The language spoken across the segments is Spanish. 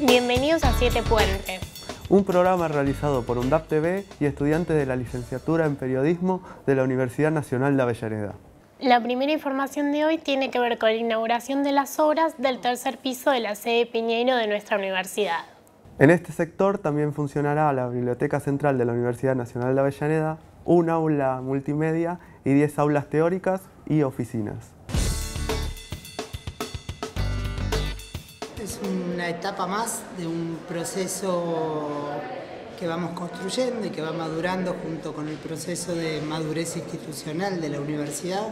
Bienvenidos a Siete Puentes, un programa realizado por UNDAP TV y estudiantes de la licenciatura en Periodismo de la Universidad Nacional de Avellaneda. La primera información de hoy tiene que ver con la inauguración de las obras del tercer piso de la sede Piñeiro de nuestra universidad. En este sector también funcionará la Biblioteca Central de la Universidad Nacional de Avellaneda, un aula multimedia y 10 aulas teóricas y oficinas. Es una etapa más de un proceso que vamos construyendo y que va madurando junto con el proceso de madurez institucional de la universidad.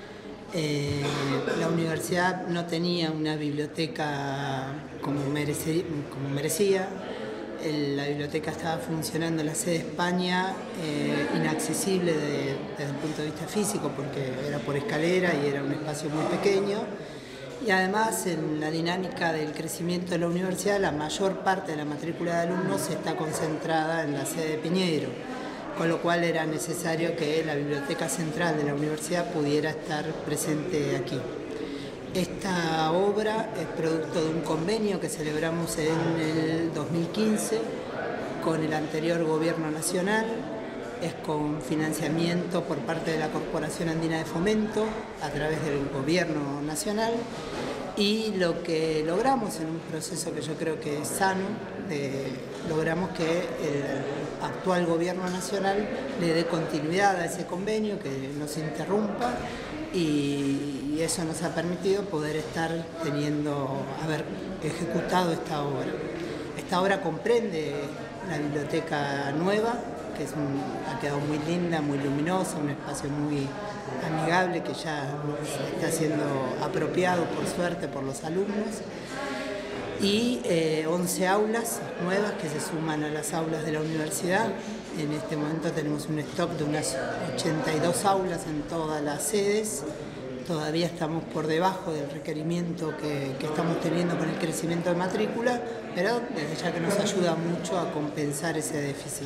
La universidad no tenía una biblioteca como merecía. La biblioteca estaba funcionando en la sede España, inaccesible desde el punto de vista físico porque era por escalera y era un espacio muy pequeño. Y además, en la dinámica del crecimiento de la universidad, la mayor parte de la matrícula de alumnos está concentrada en la sede de Piñeiro, con lo cual era necesario que la Biblioteca Central de la universidad pudiera estar presente aquí. Esta obra es producto de un convenio que celebramos en el 2015 con el anterior Gobierno Nacional. Es con financiamiento por parte de la Corporación Andina de Fomento a través del Gobierno Nacional, y lo que logramos en un proceso que yo creo que es sano, logramos que el actual Gobierno Nacional le dé continuidad a ese convenio, que no se interrumpa, y eso nos ha permitido poder estar haber ejecutado esta obra. Esta obra comprende la biblioteca nueva, que ha quedado muy linda, muy luminosa, un espacio muy amigable que ya está siendo apropiado, por suerte, por los alumnos, y 11 aulas nuevas que se suman a las aulas de la universidad. En este momento tenemos un stock de unas 82 aulas en todas las sedes. Todavía estamos por debajo del requerimiento que estamos teniendo con el crecimiento de matrícula, pero desde ya que nos ayuda mucho a compensar ese déficit.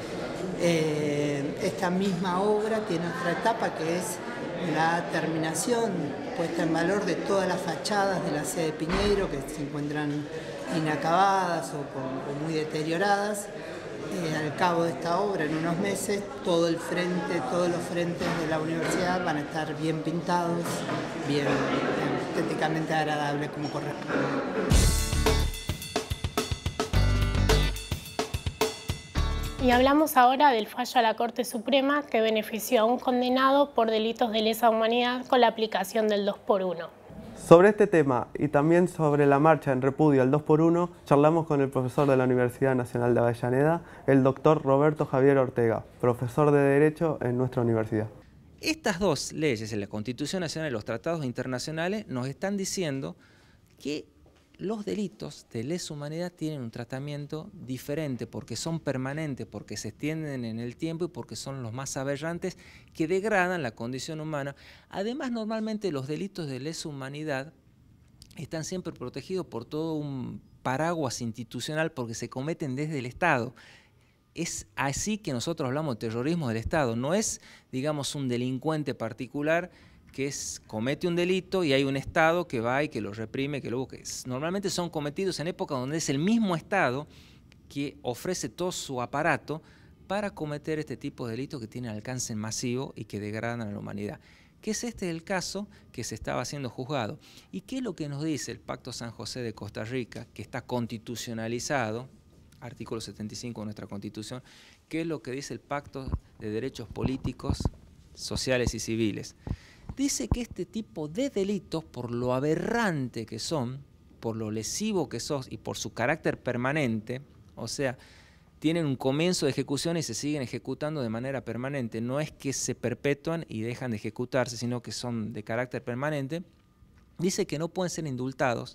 Esta misma obra tiene otra etapa, que es la terminación, puesta en valor de todas las fachadas de la sede Piñeiro, que se encuentran inacabadas o muy deterioradas. Al cabo de esta obra, en unos meses, todos los frentes de la universidad van a estar bien pintados, bien estéticamente agradables como corresponde. Y hablamos ahora del fallo a la Corte Suprema que benefició a un condenado por delitos de lesa humanidad con la aplicación del 2x1. Sobre este tema y también sobre la marcha en repudio al 2x1, charlamos con el profesor de la Universidad Nacional de Avellaneda, el doctor Roberto Javier Ortega, profesor de Derecho en nuestra universidad. Estas dos leyes, en la Constitución Nacional y los tratados internacionales, nos están diciendo que los delitos de lesa humanidad tienen un tratamiento diferente porque son permanentes, porque se extienden en el tiempo y porque son los más aberrantes que degradan la condición humana. Además, normalmente los delitos de lesa humanidad están siempre protegidos por todo un paraguas institucional porque se cometen desde el Estado. Es así que nosotros hablamos de terrorismo del Estado. No es, digamos, un delincuente particular que comete un delito y hay un Estado que va y que lo reprime, que lo busca. Normalmente son cometidos en épocas donde es el mismo Estado que ofrece todo su aparato para cometer este tipo de delitos que tienen alcance masivo y que degradan a la humanidad. Que es el caso que se estaba siendo juzgado. ¿Y qué es lo que nos dice el Pacto San José de Costa Rica, que está constitucionalizado, artículo 75 de nuestra Constitución? ¿Qué es lo que dice el Pacto de Derechos Políticos, Sociales y Civiles? Dice que este tipo de delitos, por lo aberrante que son, por lo lesivo que son y por su carácter permanente, o sea, tienen un comienzo de ejecución y se siguen ejecutando de manera permanente. No es que se perpetúan y dejan de ejecutarse, sino que son de carácter permanente. Dice que no pueden ser indultados.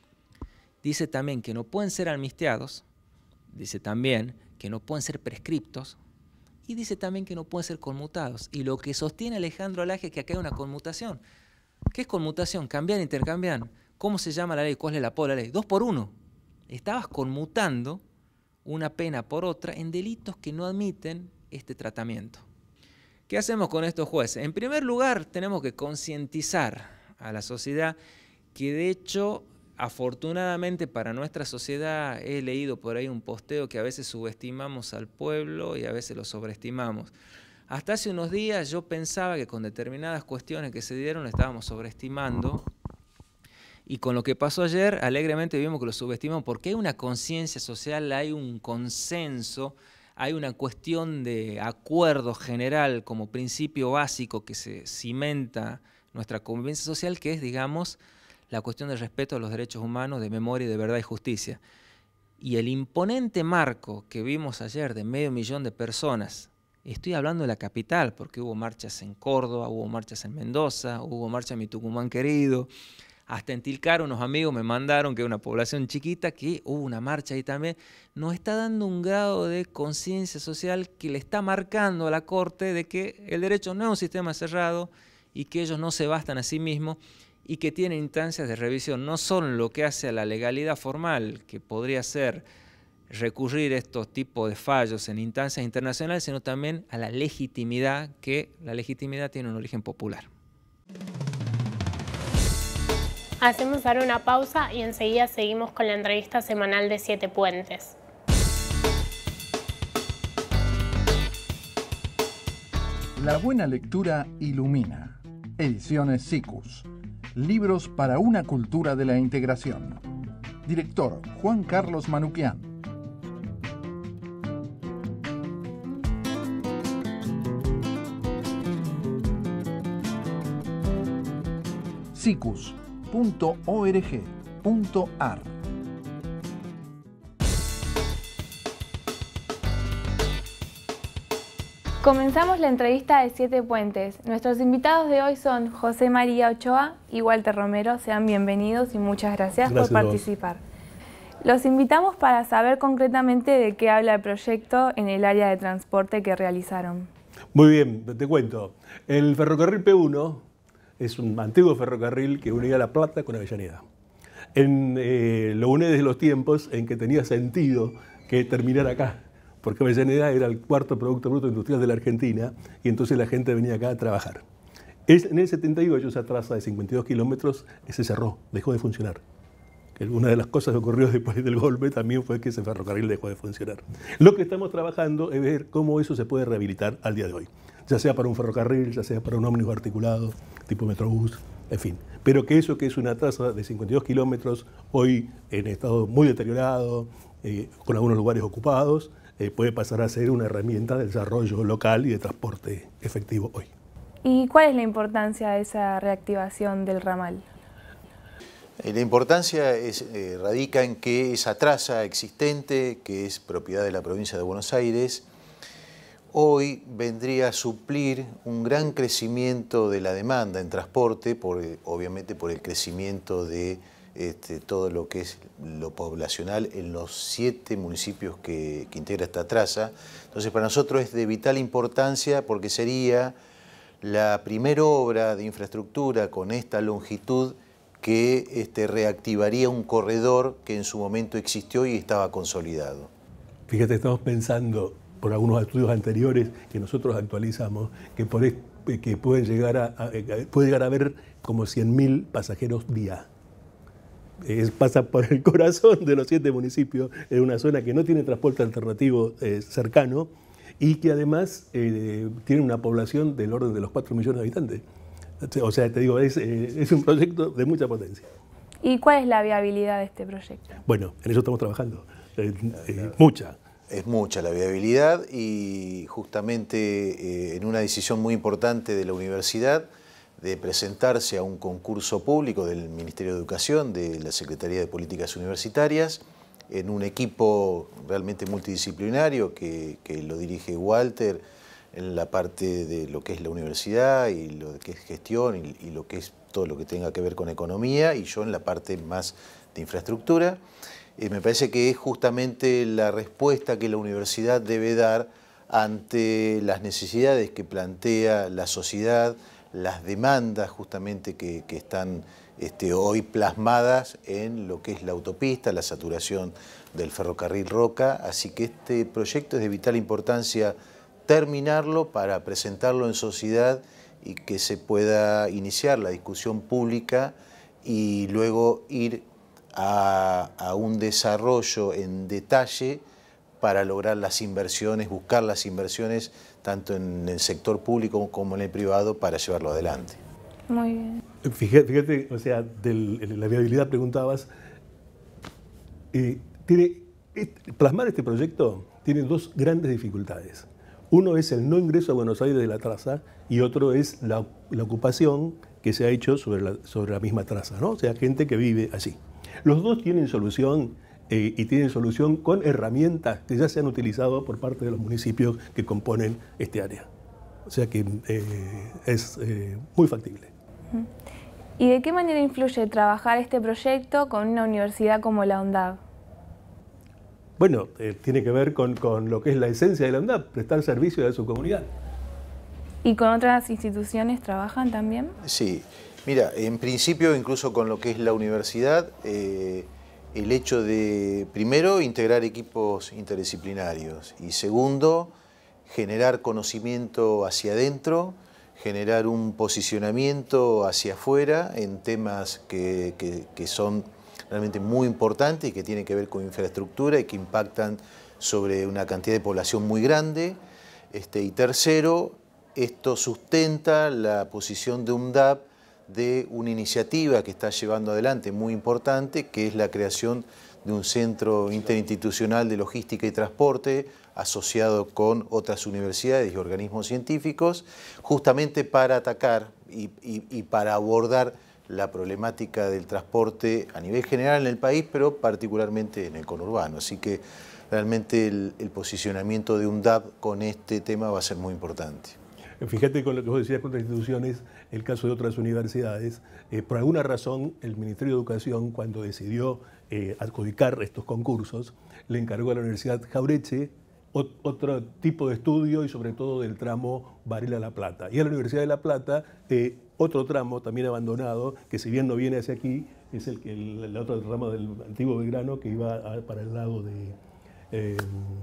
Dice también que no pueden ser amnistiados. Dice también que no pueden ser prescriptos. Y dice también que no pueden ser conmutados. Y lo que sostiene Alejandro Alaje es que acá hay una conmutación. ¿Qué es conmutación? Cambiar, intercambiar. ¿Cómo se llama la ley? ¿Cuál es el apodo de la ley? 2x1. Estabas conmutando una pena por otra en delitos que no admiten este tratamiento. ¿Qué hacemos con estos jueces? En primer lugar, tenemos que concientizar a la sociedad que de hecho afortunadamente para nuestra sociedad, he leído por ahí un posteo que a veces subestimamos al pueblo y a veces lo sobreestimamos. Hasta hace unos días yo pensaba que con determinadas cuestiones que se dieron lo estábamos sobreestimando, y con lo que pasó ayer alegremente vimos que lo subestimamos, porque hay una conciencia social, hay un consenso, hay una cuestión de acuerdo general como principio básico que se cimenta nuestra convivencia social, que es, digamos, la cuestión del respeto a los derechos humanos, de memoria, de verdad y justicia. Y el imponente marco que vimos ayer de 500.000 de personas, estoy hablando de la capital, porque hubo marchas en Córdoba, hubo marchas en Mendoza, hubo marchas en mi Tucumán querido, hasta en Tilcara unos amigos me mandaron, que es una población chiquita, que hubo una marcha ahí también. Nos está dando un grado de conciencia social que le está marcando a la Corte de que el derecho no es un sistema cerrado y que ellos no se bastan a sí mismos y que tienen instancias de revisión, no solo en lo que hace a la legalidad formal, que podría ser recurrir a estos tipos de fallos en instancias internacionales, sino también a la legitimidad, que la legitimidad tiene un origen popular. Hacemos ahora una pausa y enseguida seguimos con la entrevista semanal de 7 Puentes. La buena lectura ilumina. Ediciones Sikus. Libros para una cultura de la integración. Director Juan Carlos Manuquian. Sikus.org.ar. Comenzamos la entrevista de 7 Puentes. Nuestros invitados de hoy son José María Ochoa y Walter Romero. Sean bienvenidos y muchas gracias por participar. Los invitamos para saber concretamente de qué habla el proyecto en el área de transporte que realizaron. Muy bien, te cuento. El ferrocarril P1 es un antiguo ferrocarril que unía La Plata con Avellaneda. Lo une desde los tiempos en que tenía sentido que terminara acá, porque Avellaneda era el cuarto Producto Bruto Industrial de la Argentina y entonces la gente venía acá a trabajar. En el 78 esa traza de 52 kilómetros se cerró, dejó de funcionar. Una de las cosas que ocurrió después del golpe también fue que ese ferrocarril dejó de funcionar. Lo que estamos trabajando es ver cómo eso se puede rehabilitar al día de hoy, ya sea para un ferrocarril, ya sea para un ómnibus articulado, tipo Metrobús, en fin. Pero que eso que es una traza de 52 kilómetros, hoy en estado muy deteriorado, con algunos lugares ocupados, puede pasar a ser una herramienta de desarrollo local y de transporte efectivo hoy. ¿Y cuál es la importancia de esa reactivación del ramal? La importancia radica en que esa traza existente, que es propiedad de la provincia de Buenos Aires, hoy vendría a suplir un gran crecimiento de la demanda en transporte, obviamente por el crecimiento de todo lo que es lo poblacional en los 7 municipios que integra esta traza. Entonces para nosotros es de vital importancia porque sería la primera obra de infraestructura con esta longitud que reactivaría un corredor que en su momento existió y estaba consolidado. Fíjate, estamos pensando por algunos estudios anteriores que nosotros actualizamos, que puede llegar a haber como 100.000 pasajeros día. Pasa por el corazón de los 7 municipios, en una zona que no tiene transporte alternativo cercano y que además tiene una población del orden de los 4 millones de habitantes. O sea, te digo, es un proyecto de mucha potencia. ¿Y cuál es la viabilidad de este proyecto? Bueno, en eso estamos trabajando. Mucha. Es mucha la viabilidad y justamente en una decisión muy importante de la universidad de presentarse a un concurso público del Ministerio de Educación, de la Secretaría de Políticas Universitarias, en un equipo realmente multidisciplinario que lo dirige Walter en la parte de lo que es la universidad y lo que es gestión y lo que es todo lo que tenga que ver con economía, y yo en la parte más de infraestructura. Me parece que es justamente la respuesta que la universidad debe dar ante las necesidades que plantea la sociedad, las demandas justamente que están hoy plasmadas en lo que es la autopista, la saturación del ferrocarril Roca. Así que este proyecto es de vital importancia terminarlo para presentarlo en sociedad y que se pueda iniciar la discusión pública y luego ir a un desarrollo en detalle para lograr las inversiones, buscar las inversiones tanto en el sector público como en el privado para llevarlo adelante. Muy bien. Fíjate, o sea, de la viabilidad preguntabas, plasmar este proyecto tiene dos grandes dificultades. Uno es el no ingreso a Buenos Aires de la traza y otro es la ocupación que se ha hecho sobre la misma traza, ¿no? O sea, gente que vive allí. Los dos tienen solución y tienen solución con herramientas que ya se han utilizado por parte de los municipios que componen este área. O sea que es muy factible. ¿Y de qué manera influye trabajar este proyecto con una universidad como la UNDAB? Bueno, tiene que ver con lo que es la esencia de la UNDAB, prestar servicio a su comunidad. ¿Y con otras instituciones trabajan también? Sí, mira, en principio incluso con lo que es la universidad, el hecho de, primero, integrar equipos interdisciplinarios y segundo, generar conocimiento hacia adentro, generar un posicionamiento hacia afuera en temas que son realmente muy importantes y que tienen que ver con infraestructura y que impactan sobre una cantidad de población muy grande. Y tercero, esto sustenta la posición de UNDAB de una iniciativa que está llevando adelante muy importante, que es la creación de un centro interinstitucional de logística y transporte asociado con otras universidades y organismos científicos, justamente para atacar y para abordar la problemática del transporte a nivel general en el país, pero particularmente en el conurbano. Así que realmente el posicionamiento de UNDAB con este tema va a ser muy importante. Fíjate con lo que vos decías contra instituciones, el caso de otras universidades. Por alguna razón, el Ministerio de Educación, cuando decidió adjudicar estos concursos, le encargó a la Universidad Jauretche otro tipo de estudio y sobre todo del tramo Varela-La Plata. Y a la Universidad de La Plata, otro tramo también abandonado, que si bien no viene hacia aquí, es el otro tramo del antiguo Belgrano que iba para el lado de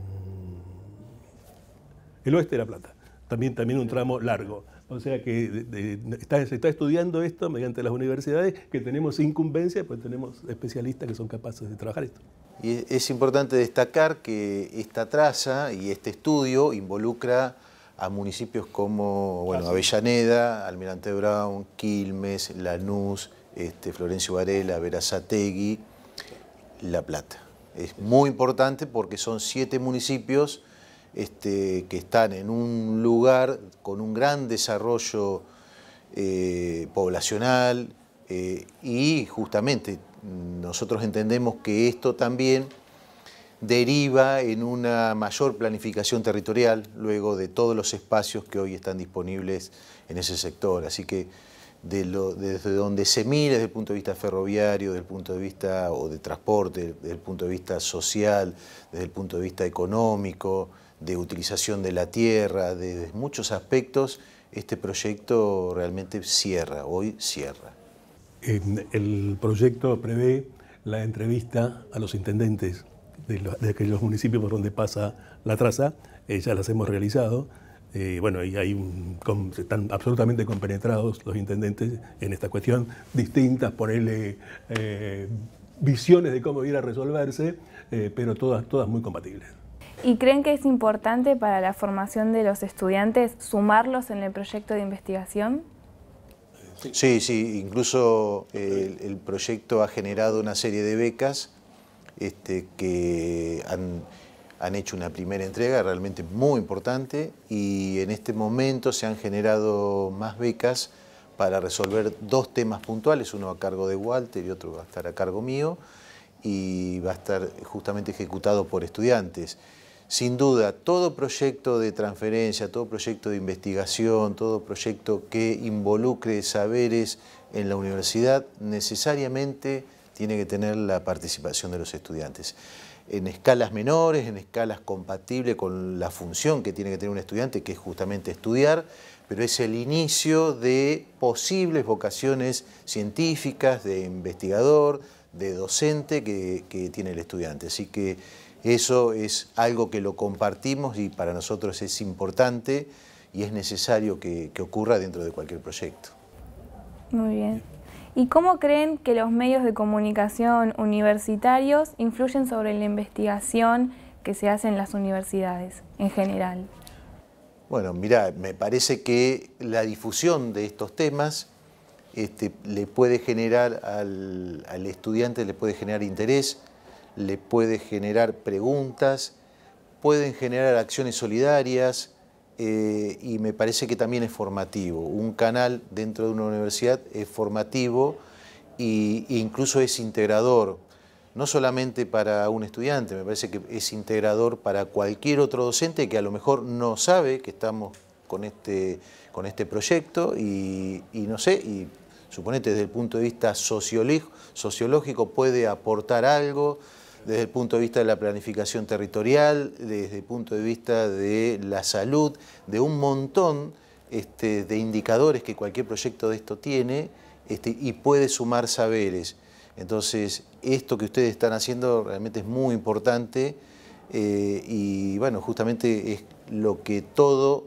el oeste de La Plata. También un tramo largo. O sea que se está estudiando esto mediante las universidades, que tenemos incumbencia, pues tenemos especialistas que son capaces de trabajar esto. Y es importante destacar que esta traza y este estudio involucra a municipios como Avellaneda, Almirante Brown, Quilmes, Lanús, Florencio Varela, Berazategui, La Plata. Es muy importante porque son 7 municipios que están en un lugar con un gran desarrollo poblacional y justamente nosotros entendemos que esto también deriva en una mayor planificación territorial luego de todos los espacios que hoy están disponibles en ese sector. Así que desde donde se mire desde el punto de vista ferroviario, desde el punto de vista de transporte, desde el punto de vista social, desde el punto de vista económico, de utilización de la tierra, de muchos aspectos, este proyecto realmente hoy cierra. El proyecto prevé la entrevista a los intendentes de aquellos municipios por donde pasa la traza, ya las hemos realizado, y están absolutamente compenetrados los intendentes en esta cuestión, distintas, ponerle visiones de cómo ir a resolverse, pero todas muy compatibles. ¿Y creen que es importante para la formación de los estudiantes sumarlos en el proyecto de investigación? Sí, incluso el proyecto ha generado una serie de becas que han hecho una primera entrega realmente muy importante y en este momento se han generado más becas para resolver 2 temas puntuales, uno a cargo de Walter y otro va a estar a cargo mío y va a estar justamente ejecutado por estudiantes. Sin duda, todo proyecto de transferencia, todo proyecto de investigación, todo proyecto que involucre saberes en la universidad, necesariamente tiene que tener la participación de los estudiantes. En escalas menores, en escalas compatibles con la función que tiene que tener un estudiante, que es justamente estudiar, pero es el inicio de posibles vocaciones científicas, de investigador, de docente que tiene el estudiante. Así que eso es algo que lo compartimos y para nosotros es importante y es necesario que ocurra dentro de cualquier proyecto. Muy bien. ¿Y cómo creen que los medios de comunicación universitarios influyen sobre la investigación que se hace en las universidades en general? Bueno, mirá, me parece que la difusión de estos temas le puede generar al estudiante, le puede generar interés, le puede generar preguntas, pueden generar acciones solidarias y me parece que también es formativo. Un canal dentro de una universidad es formativo e incluso es integrador, no solamente para un estudiante, me parece que es integrador para cualquier otro docente que a lo mejor no sabe que estamos con este proyecto y no sé, y suponete desde el punto de vista sociológico puede aportar algo, desde el punto de vista de la planificación territorial, desde el punto de vista de la salud, de un montón de indicadores que cualquier proyecto de esto tiene y puede sumar saberes. Entonces, esto que ustedes están haciendo realmente es muy importante y bueno, justamente es lo que todo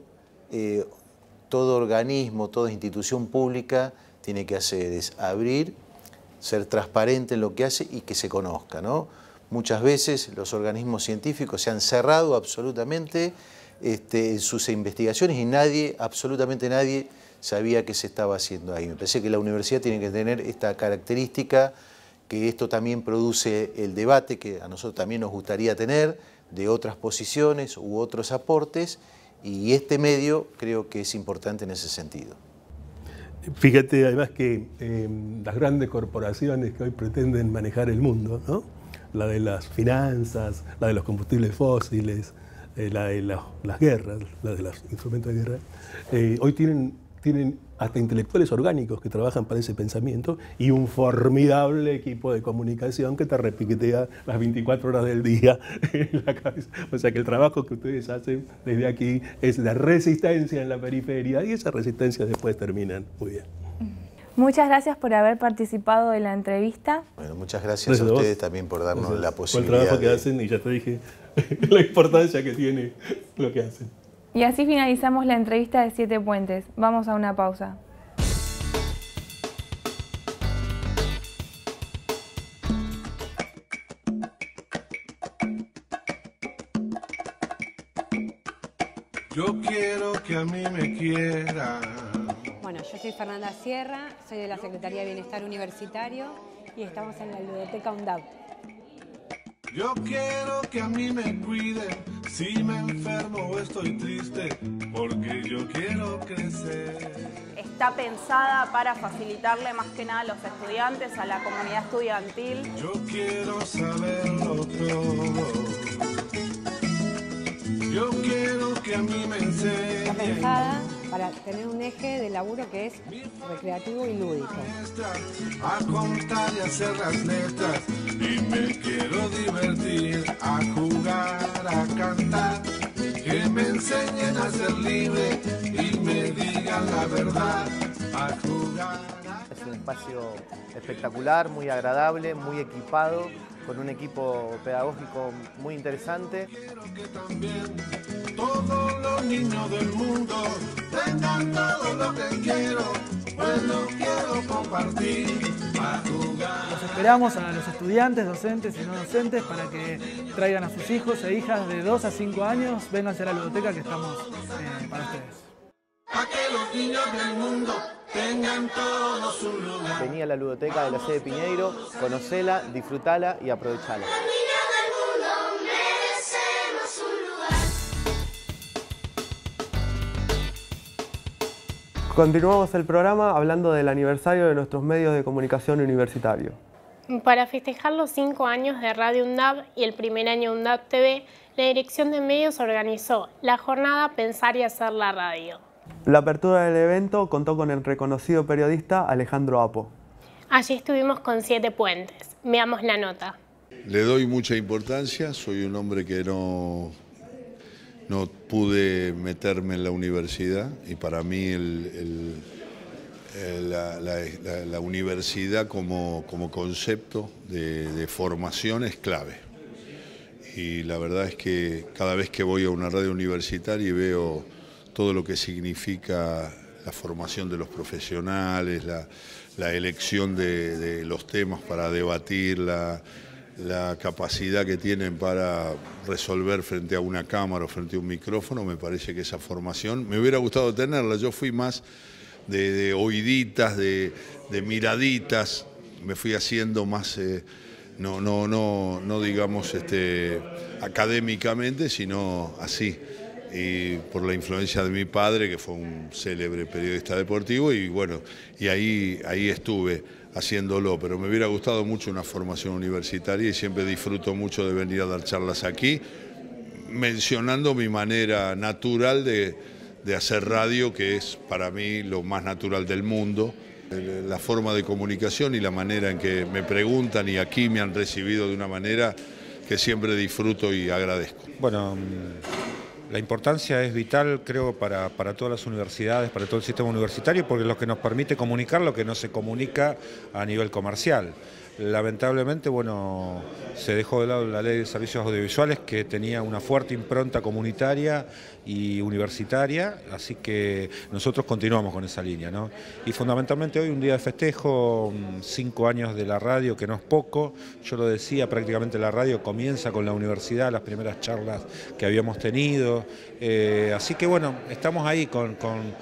organismo, toda institución pública tiene que hacer, es abrir, ser transparente en lo que hace y que se conozca, ¿no? Muchas veces los organismos científicos se han cerrado absolutamente en sus investigaciones y nadie, absolutamente nadie, sabía qué se estaba haciendo ahí. Me parece que la universidad tiene que tener esta característica, que esto también produce el debate que a nosotros también nos gustaría tener, de otras posiciones u otros aportes, y este medio creo que es importante en ese sentido. Fíjate además que las grandes corporaciones que hoy pretenden manejar el mundo, ¿no? La de las finanzas, la de los combustibles fósiles, la de las guerras, la de los instrumentos de guerra, hoy tienen hasta intelectuales orgánicos que trabajan para ese pensamiento y un formidable equipo de comunicación que te repiquetea las 24 horas del día en la cabeza. O sea que el trabajo que ustedes hacen desde aquí es la resistencia en la periferia y esa resistencia después terminan muy bien. Muchas gracias por haber participado de la entrevista. Bueno, muchas gracias a ustedes también por darnos la posibilidad. Por el trabajo que hacen y ya te dije la importancia que tiene lo que hacen. Y así finalizamos la entrevista de 7 Puentes. Vamos a una pausa. Yo quiero que a mí me quieran. Bueno, yo soy Fernanda Sierra, soy de la Secretaría de Bienestar Universitario y estamos en la Ludoteca UNDAB. Yo quiero que a mí me cuiden si me enfermo o estoy triste, porque yo quiero crecer. Está pensada para facilitarle más que nada a los estudiantes, a la comunidad estudiantil. Yo quiero saberlo todo. Yo quiero que a mí me enseñen. Está pensada para tener un eje de laburo que es recreativo y lúdico. A contar y hacer las letras y me quiero divertir, a jugar, a cantar, que me enseñen a ser libre y me digan la verdad, a jugar. Es un espacio espectacular, muy agradable, muy equipado, con un equipo pedagógico muy interesante. Quiero que también todos los niños del mundo tengan todo lo que quiero, pues lo quiero compartir, a jugar. Los esperamos a los estudiantes, docentes y no docentes para que traigan a sus hijos e hijas de 2 a 5 años, vénganse a la ludoteca que estamos para ustedes. A que los niños del mundo tengan todos un lugar. Vení a la ludoteca de la sede Piñeiro, conocela, disfrutala y aprovechala. Los niños del mundo merecemos un lugar. Continuamos el programa hablando del aniversario de nuestros medios de comunicación universitario. Para festejar los 5 años de Radio UNDAB y el primer año UNDAB TV, la Dirección de Medios organizó la jornada Pensar y Hacer la Radio. La apertura del evento contó con el reconocido periodista Alejandro Apo. Allí estuvimos con 7 Puentes. Veamos la nota. Le doy mucha importancia, soy un hombre que no pude meterme en la universidad y para mí la universidad como concepto de formación es clave. Y la verdad es que cada vez que voy a una radio universitaria y veo todo lo que significa la formación de los profesionales, la elección de los temas para debatir, la capacidad que tienen para resolver frente a una cámara o frente a un micrófono. Me parece que esa formación me hubiera gustado tenerla. Yo fui más de oíditas, de miraditas, me fui haciendo más, no digamos académicamente, sino así. Y por la influencia de mi padre, que fue un célebre periodista deportivo, y bueno, y ahí estuve haciéndolo, pero me hubiera gustado mucho una formación universitaria y siempre disfruto mucho de venir a dar charlas aquí, mencionando mi manera natural de hacer radio, que es para mí lo más natural del mundo, la forma de comunicación y la manera en que me preguntan, y aquí me han recibido de una manera que siempre disfruto y agradezco. Bueno, la importancia es vital, creo, para todas las universidades, para todo el sistema universitario, porque es lo que nos permite comunicar lo que no se comunica a nivel comercial. Lamentablemente, bueno, se dejó de lado la ley de servicios audiovisuales, que tenía una fuerte impronta comunitaria y universitaria, así que nosotros continuamos con esa línea, ¿no? Y fundamentalmente hoy un día de festejo, 5 años de la radio, que no es poco. Yo lo decía, prácticamente la radio comienza con la universidad, las primeras charlas que habíamos tenido, así que bueno, estamos ahí con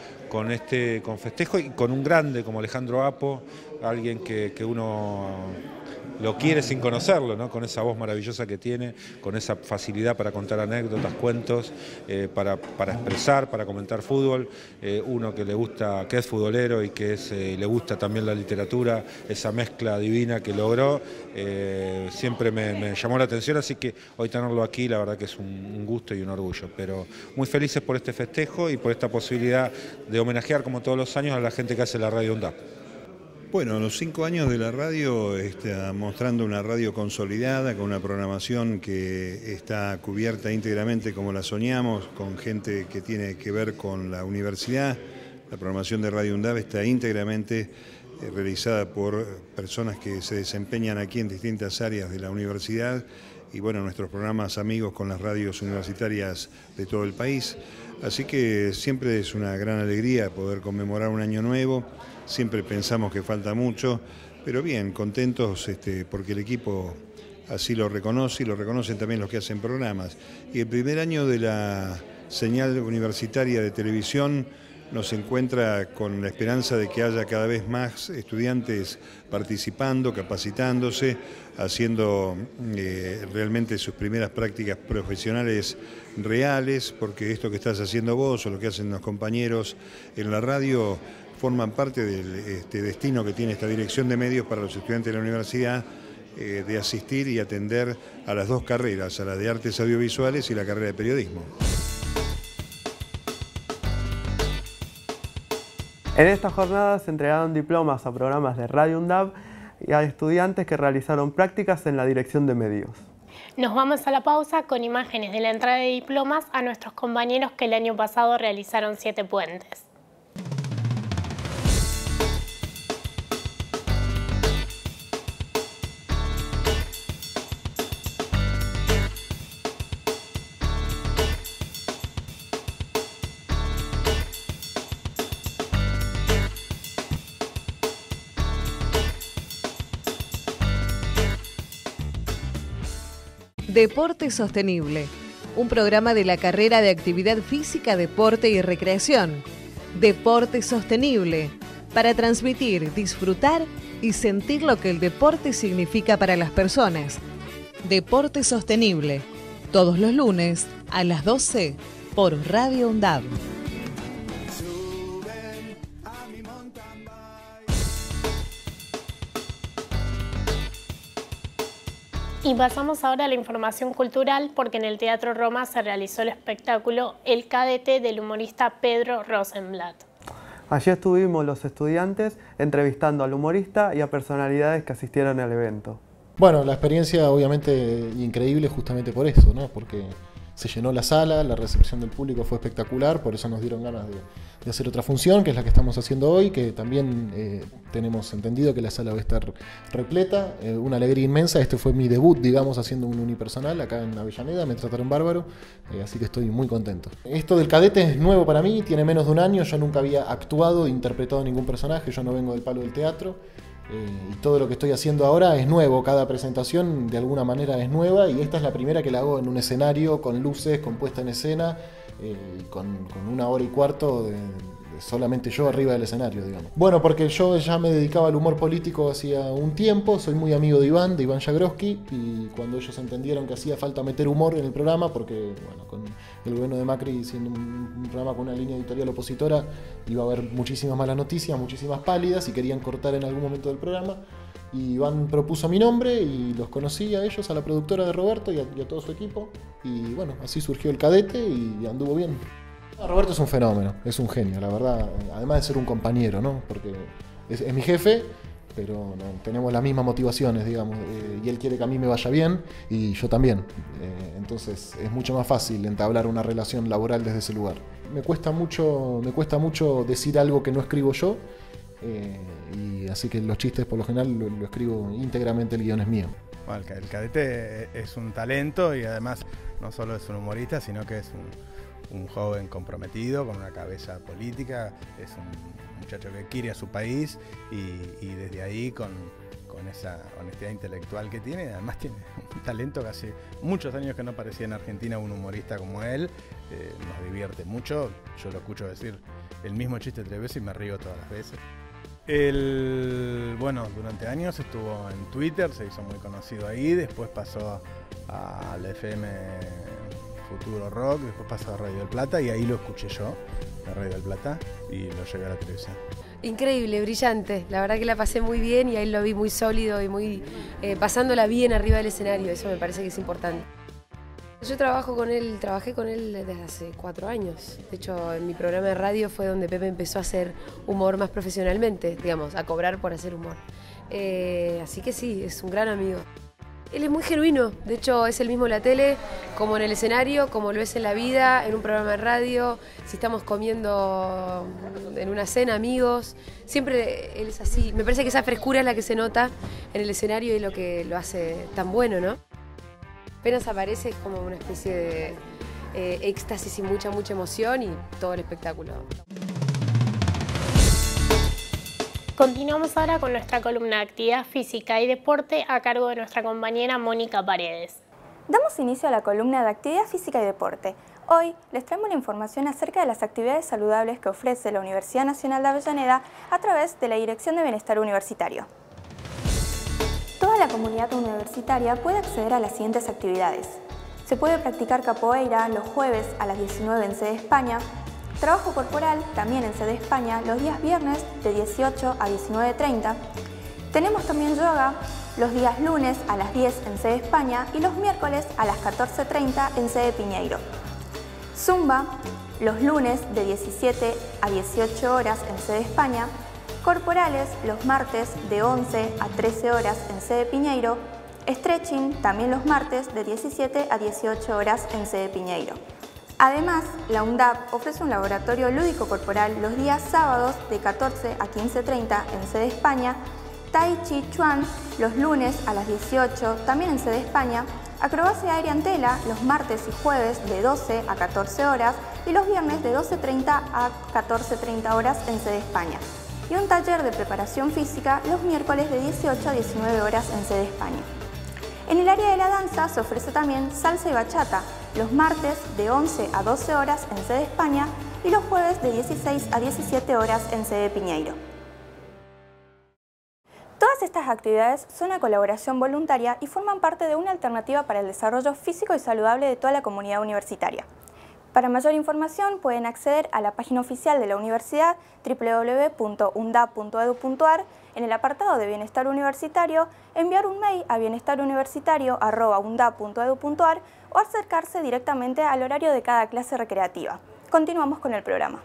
festejo y con un grande como Alejandro Apo, alguien que uno lo quiere sin conocerlo, ¿no? Con esa voz maravillosa que tiene, con esa facilidad para contar anécdotas, cuentos, para expresar, para comentar fútbol, uno que le gusta, que es futbolero y que le gusta también la literatura, esa mezcla divina que logró, siempre me llamó la atención, así que hoy tenerlo aquí la verdad que es un gusto y un orgullo, pero muy felices por este festejo y por esta posibilidad de homenajear como todos los años a la gente que hace la Radio UNDAB. Bueno, los 5 años de la radio está mostrando una radio consolidada, con una programación que está cubierta íntegramente como la soñamos, con gente que tiene que ver con la universidad. La programación de Radio UNDAB está íntegramente realizada por personas que se desempeñan aquí en distintas áreas de la universidad, y bueno, nuestros programas amigos con las radios universitarias de todo el país. Así que siempre es una gran alegría poder conmemorar un año nuevo. Siempre pensamos que falta mucho, pero bien, contentos porque el equipo así lo reconoce y lo reconocen también los que hacen programas. Y el primer año de la señal universitaria de televisión nos encuentra con la esperanza de que haya cada vez más estudiantes participando, capacitándose, haciendo realmente sus primeras prácticas profesionales reales, porque esto que estás haciendo vos o lo que hacen los compañeros en la radio forman parte del destino que tiene esta dirección de medios para los estudiantes de la universidad, de asistir y atender a las dos carreras, a la de artes audiovisuales y la carrera de periodismo. En esta jornada se entregaron diplomas a programas de Radio UNDAB y a estudiantes que realizaron prácticas en la dirección de medios. Nos vamos a la pausa con imágenes de la entrega de diplomas a nuestros compañeros que el año pasado realizaron 7 puentes. Deporte Sostenible, un programa de la carrera de Actividad Física, Deporte y Recreación. Deporte Sostenible, para transmitir, disfrutar y sentir lo que el deporte significa para las personas. Deporte Sostenible, todos los lunes a las 12 por Radio UNDAB. Y pasamos ahora a la información cultural, porque en el Teatro Roma se realizó el espectáculo El Cadete del humorista Pedro Rosenblatt. Allí estuvimos los estudiantes entrevistando al humorista y a personalidades que asistieron al evento. Bueno, la experiencia obviamente increíble justamente por eso, ¿no? Porque se llenó la sala, la recepción del público fue espectacular, por eso nos dieron ganas de hacer otra función, que es la que estamos haciendo hoy, que también tenemos entendido que la sala va a estar repleta. Una alegría inmensa, este fue mi debut, digamos, haciendo un unipersonal acá en Avellaneda, me trataron bárbaro, así que estoy muy contento. Esto del cadete es nuevo para mí, tiene menos de un año, yo nunca había actuado, interpretado ningún personaje, yo no vengo del palo del teatro. Y todo lo que estoy haciendo ahora es nuevo, cada presentación de alguna manera es nueva, y esta es la primera que la hago en un escenario, con luces, con puesta en escena, con 1 hora y cuarto de solamente yo arriba del escenario, digamos. Bueno, porque yo ya me dedicaba al humor político hacía un tiempo, soy muy amigo de Iván Jagroski, y cuando ellos entendieron que hacía falta meter humor en el programa, porque bueno, con el gobierno de Macri siendo un programa con una línea editorial opositora, iba a haber muchísimas malas noticias, muchísimas pálidas, y querían cortar en algún momento del programa, y Iván propuso mi nombre, y los conocí a ellos, a la productora de Roberto y a todo su equipo, y bueno, así surgió el cadete y anduvo bien. Roberto es un fenómeno, es un genio, la verdad, además de ser un compañero, ¿no? Porque es mi jefe, pero no, tenemos las mismas motivaciones, digamos, y él quiere que a mí me vaya bien y yo también, entonces es mucho más fácil entablar una relación laboral desde ese lugar. Me cuesta mucho decir algo que no escribo yo, y así que los chistes por lo general lo escribo íntegramente, el guión es mío. Bueno, el cadete es un talento, y además no solo es un humorista, sino que es un joven comprometido, con una cabeza política, es un muchacho que quiere a su país, y desde ahí con esa honestidad intelectual que tiene, además tiene un talento que hace muchos años que no aparecía en Argentina un humorista como él, nos divierte mucho, yo lo escucho decir el mismo chiste 3 veces y me río todas las veces. Bueno, durante años estuvo en Twitter, se hizo muy conocido ahí, después pasó a la FM Futuro Rock, después pasó a Radio del Plata, y ahí lo escuché yo, a Radio del Plata, y lo llevé a la televisión. Increíble, brillante, la verdad que la pasé muy bien, y ahí lo vi muy sólido y muy pasándola bien arriba del escenario, eso me parece que es importante. Yo trabajé con él desde hace 4 años, de hecho en mi programa de radio fue donde Pepe empezó a hacer humor más profesionalmente, digamos, a cobrar por hacer humor, así que sí, es un gran amigo. Él es muy genuino, de hecho es el mismo en la tele, como en el escenario, como lo es en la vida, en un programa de radio, si estamos comiendo en una cena, amigos, siempre él es así. Me parece que esa frescura es la que se nota en el escenario y lo que lo hace tan bueno, ¿no? Apenas aparece como una especie de éxtasis y mucha emoción, y todo el espectáculo. Continuamos ahora con nuestra columna de actividad física y deporte a cargo de nuestra compañera Mónica Paredes. Damos inicio a la columna de actividad física y deporte. Hoy les traemos la información acerca de las actividades saludables que ofrece la Universidad Nacional de Avellaneda a través de la Dirección de Bienestar Universitario. Toda la comunidad universitaria puede acceder a las siguientes actividades. Se puede practicar capoeira los jueves a las 19 en sede España, trabajo corporal también en sede España los días viernes de 18 a 19:30. Tenemos también yoga los días lunes a las 10 en sede España y los miércoles a las 14:30 en sede Piñeiro. Zumba los lunes de 17 a 18 horas en sede España. Corporales los martes de 11 a 13 horas en sede Piñeiro. Stretching también los martes de 17 a 18 horas en sede Piñeiro. Además, la UNDAP ofrece un laboratorio lúdico corporal los días sábados de 14 a 15:30 en sede España, Tai Chi Chuan los lunes a las 18 también en sede España, acrobacia aérea en tela los martes y jueves de 12 a 14 horas y los viernes de 12:30 a 14:30 horas en sede España, y un taller de preparación física los miércoles de 18 a 19 horas en sede España. En el área de la danza se ofrece también salsa y bachata los martes de 11 a 12 horas en sede España y los jueves de 16 a 17 horas en sede Piñeiro. Todas estas actividades son una colaboración voluntaria y forman parte de una alternativa para el desarrollo físico y saludable de toda la comunidad universitaria. Para mayor información pueden acceder a la página oficial de la universidad www.undap.edu.ar, en el apartado de Bienestar Universitario, enviar un mail a bienestaruniversitario@undap.edu.ar o acercarse directamente al horario de cada clase recreativa. Continuamos con el programa.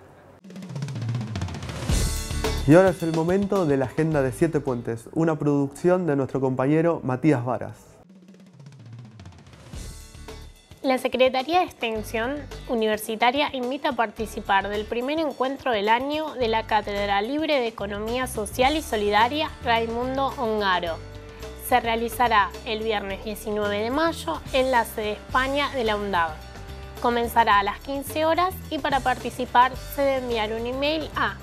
Y ahora es el momento de la Agenda de 7 Puentes, una producción de nuestro compañero Matías Varas. La Secretaría de Extensión Universitaria invita a participar del primer encuentro del año de la Cátedra Libre de Economía Social y Solidaria Raimundo Ongaro. Se realizará el viernes 19 de mayo en la sede España de la UNDAB. Comenzará a las 15 horas y para participar se debe enviar un email a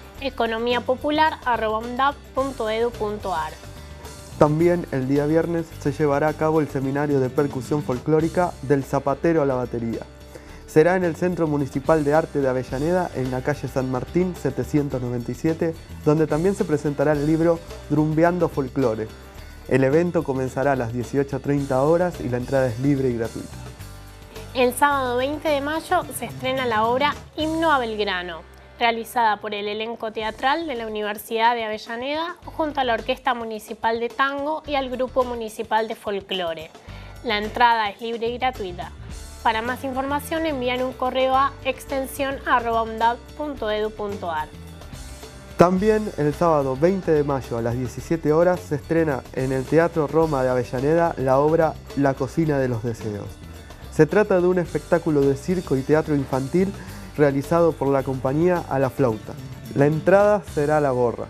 economiapopular@undab.edu.ar. También el día viernes se llevará a cabo el seminario de percusión folclórica Del Zapatero a la Batería. Será en el Centro Municipal de Arte de Avellaneda, en la calle San Martín 797, donde también se presentará el libro Drumbeando Folclore. El evento comenzará a las 18:30 horas y la entrada es libre y gratuita. El sábado 20 de mayo se estrena la obra Himno a Belgrano, realizada por el elenco teatral de la Universidad de Avellaneda junto a la Orquesta Municipal de Tango y al Grupo Municipal de Folclore. La entrada es libre y gratuita. Para más información envían un correo a extensión@undab.edu.ar. También el sábado 20 de mayo a las 17 horas se estrena en el Teatro Roma de Avellaneda la obra La Cocina de los Deseos. Se trata de un espectáculo de circo y teatro infantil realizado por la compañía A la Flauta. La entrada será a la gorra.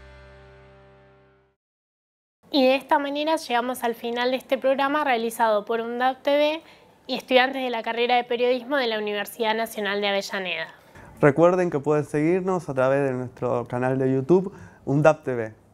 Y de esta manera llegamos al final de este programa realizado por UNDAB TV y estudiantes de la carrera de periodismo de la Universidad Nacional de Avellaneda. Recuerden que pueden seguirnos a través de nuestro canal de YouTube, UNDAB TV.